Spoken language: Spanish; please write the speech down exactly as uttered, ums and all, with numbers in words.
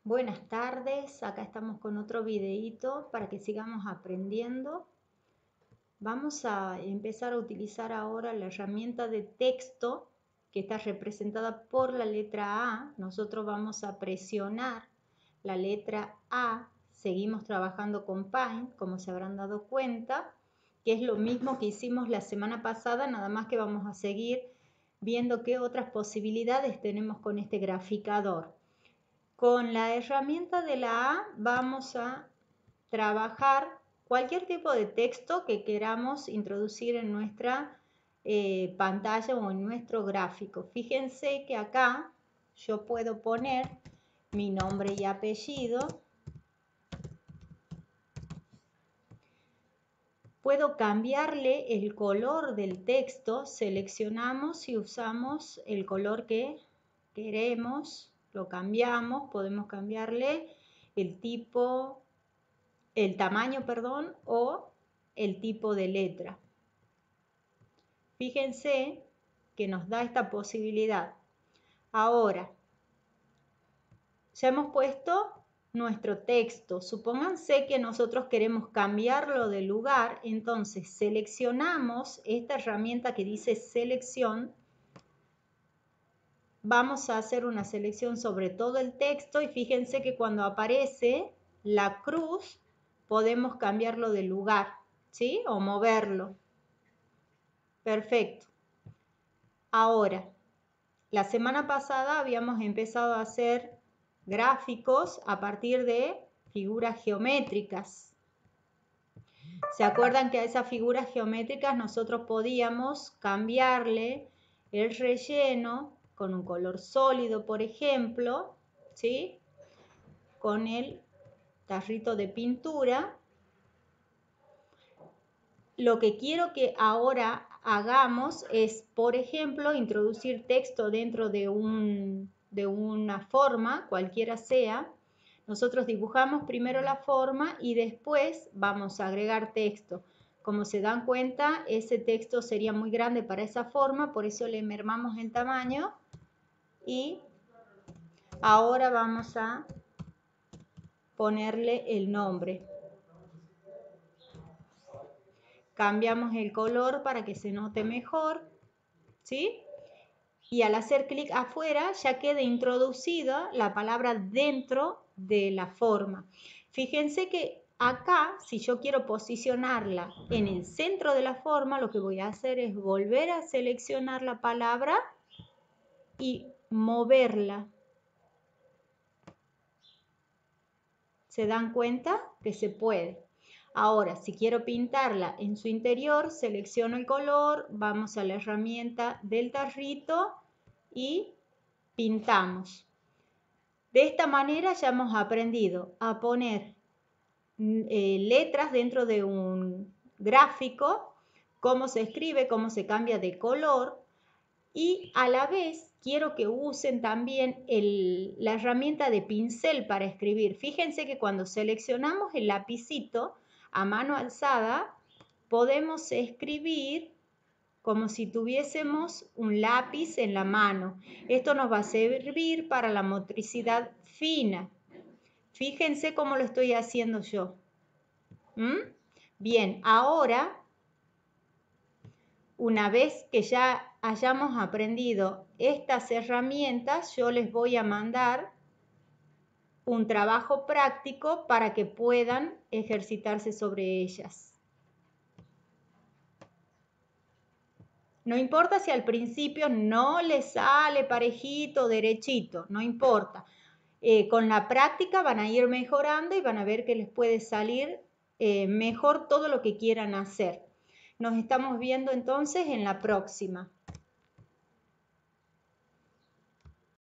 Buenas tardes, acá estamos con otro videíto para que sigamos aprendiendo. Vamos a empezar a utilizar ahora la herramienta de texto que está representada por la letra A. Nosotros vamos a presionar la letra A, seguimos trabajando con Paint, como se habrán dado cuenta, que es lo mismo que hicimos la semana pasada, nada más que vamos a seguir viendo qué otras posibilidades tenemos con este graficador. Con la herramienta de la A vamos a trabajar cualquier tipo de texto que queramos introducir en nuestra eh, pantalla o en nuestro gráfico. Fíjense que acá yo puedo poner mi nombre y apellido. Puedo cambiarle el color del texto, seleccionamos y usamos el color que queremos. Lo cambiamos, podemos cambiarle el tipo, el tamaño, perdón, o el tipo de letra. Fíjense que nos da esta posibilidad. Ahora, ya hemos puesto nuestro texto. Supónganse que nosotros queremos cambiarlo de lugar, entonces seleccionamos esta herramienta que dice selección. Vamos a hacer una selección sobre todo el texto y fíjense que cuando aparece la cruz podemos cambiarlo de lugar, ¿sí? O moverlo. Perfecto. Ahora, la semana pasada habíamos empezado a hacer gráficos a partir de figuras geométricas. ¿Se acuerdan que a esas figuras geométricas nosotros podíamos cambiarle el relleno con un color sólido, por ejemplo, ¿sí? Con el tarrito de pintura? Lo que quiero que ahora hagamos es, por ejemplo, introducir texto dentro de, un, de una forma, cualquiera sea. Nosotros dibujamos primero la forma y después vamos a agregar texto. Como se dan cuenta, ese texto sería muy grande para esa forma, por eso le mermamos el tamaño. Y ahora vamos a ponerle el nombre. Cambiamos el color para que se note mejor, ¿sí? Y al hacer clic afuera ya queda introducida la palabra dentro de la forma. Fíjense que acá, si yo quiero posicionarla en el centro de la forma, lo que voy a hacer es volver a seleccionar la palabra y moverla. ¿Se dan cuenta? Que se puede. Ahora, si quiero pintarla en su interior, selecciono el color, vamos a la herramienta del tarrito y pintamos. De esta manera ya hemos aprendido a poner eh, letras dentro de un gráfico, cómo se escribe, cómo se cambia de color, y a la vez quiero que usen también el, la herramienta de pincel para escribir. Fíjense que cuando seleccionamos el lapicito a mano alzada, podemos escribir como si tuviésemos un lápiz en la mano. Esto nos va a servir para la motricidad fina. Fíjense cómo lo estoy haciendo yo. ¿Mm? Bien, ahora, una vez que ya hayamos aprendido estas herramientas, yo les voy a mandar un trabajo práctico para que puedan ejercitarse sobre ellas. No importa si al principio no les sale parejito, derechito, no importa. Eh, con la práctica van a ir mejorando y van a ver que les puede salir eh, mejor todo lo que quieran hacer. Nos estamos viendo entonces en la próxima.